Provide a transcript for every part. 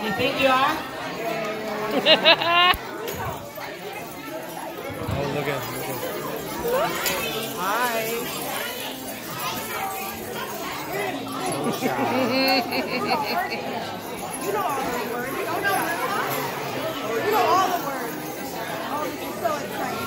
You think you are? Oh, look at him. Hi. So shy. You know all the words. You don't know them. You know all the words. Oh, this is so exciting.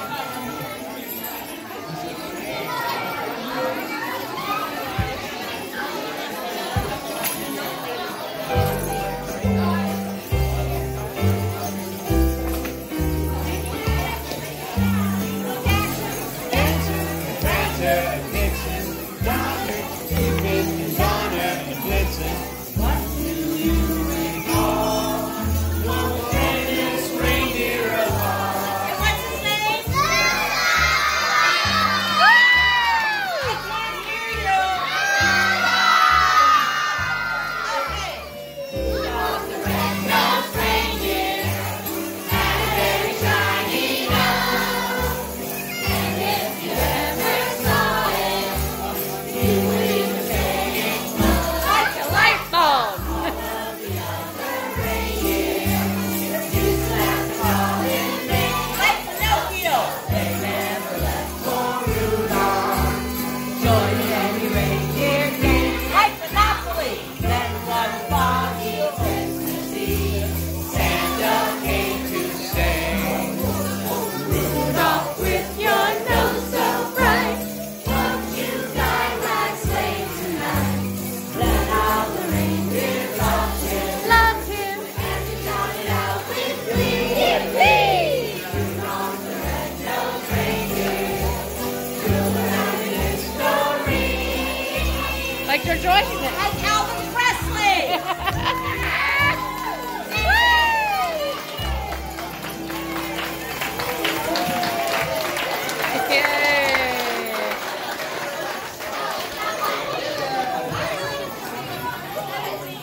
Like George Washington.